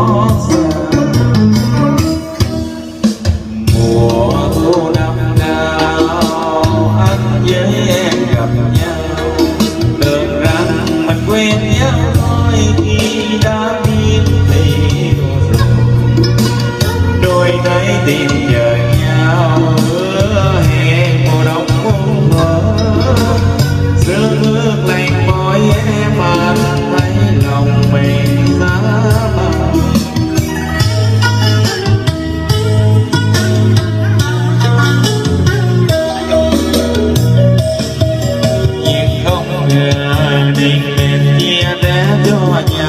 tìm chờ nhau hứa hẹn mùa đông muôn mơ sương ước lạnh môi em anh thấy lòng mình giá băng nhưng không ngờ tình mình chia rẽ cho nhau.